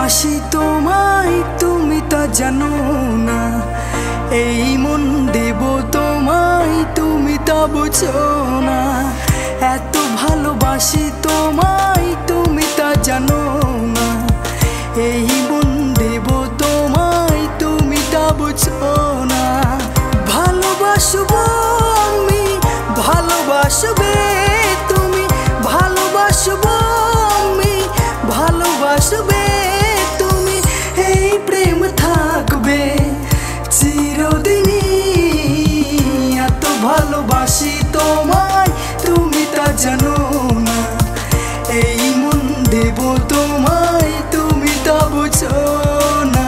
ভালোবাসি তোমায় তুমি তা জানো না, এই মন দেব তোমায় তুমি তা বুঝো না। এত ভালোবাসি তোমায় তুমি তা জানো না, এই মন দেব তোমায় তুমি তা বুঝো না। ভালোবাসবো আমি ভালোবাসবে তুমি, ভালোবাসবো আমি ভালোবাসবে তুমি, এই প্রেম থাকবে চিরদিনই। এত ভালোবাসি তোমায় তুমি তা জানো না, এই মন দেব তোমায় তুমি তা বুঝো না।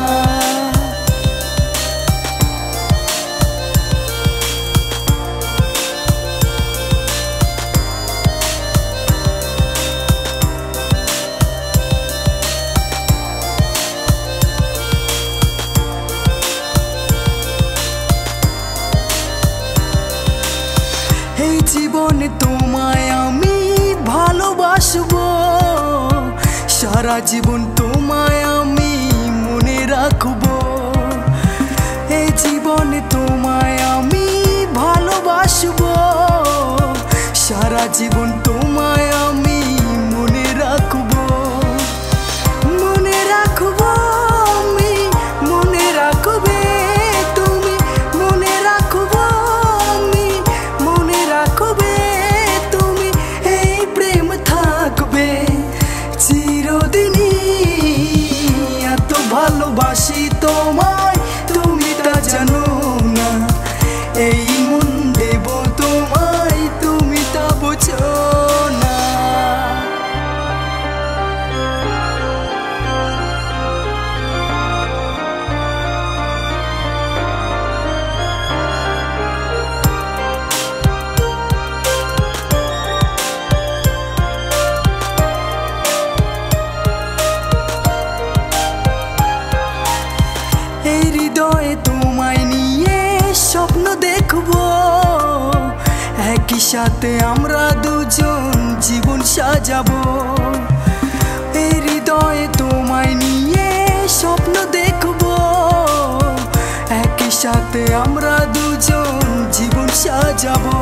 এই জীবনে তোমায় আমি ভালোবাসবো, সারা জীবন তোমায় আমি মনে রাখবো। এই জীবনে তোমায় আমি ভালোবাসবো, সারা জীবন তোমায় আমি মনে রাখবো। মনে রাখবো আমি মনে রাখবে তুমি, মনে রাখবো আমি মনে রাখবে তুমি, এই প্রেম থাকবে চিরদিনই। এত ভালোবাসি তোমায় তুমি তা জানো না, এই মন দেব তোমায় তুমি তা বুঝো না। এই হৃদয়ে তোমায় নিয়ে স্বপ্ন দেখবো, একই সাথে আমরা দুজন জীবন সাজাবো। এই হৃদয়ে তোমায় নিয়ে স্বপ্ন দেখবো, একই সাথে আমরা দুজন জীবন সাজাবো।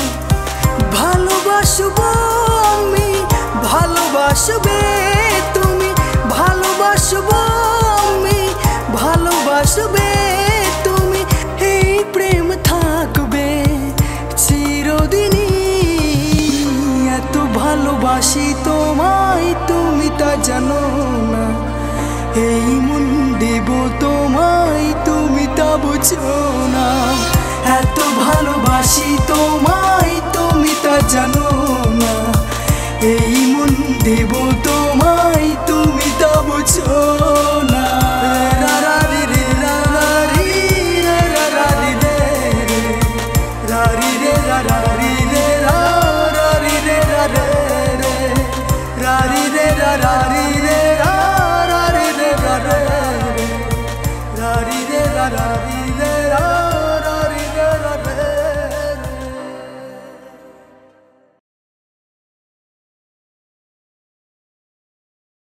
ভালোবাসবো আমি ভালোবাসবে তুমি, ভালোবাসবো আমি ভালোবাসবে তুমি, এই প্রেম থাকবে চিরদিনই। এত ভালোবাসি তোমায় তুমি তা জানো না, এই মন দেব তোমায় তুমি তা বুঝো না। এত ভালোবাসি তোমায় তুমি তা জানো না, এই মন দেব তোমায় তুমি তা বুঝো না। ra ra